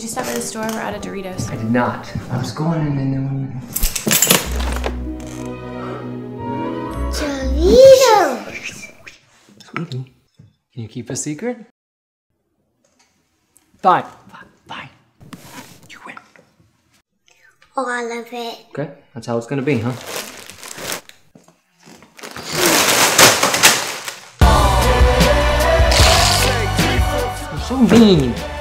Did you stop by the store? We're out of Doritos. I did not. I was going in and then... Doritos! Sweetie, can you keep a secret? Fine. Fine. You win. All of it. Okay, that's how it's gonna be, huh? You're so mean.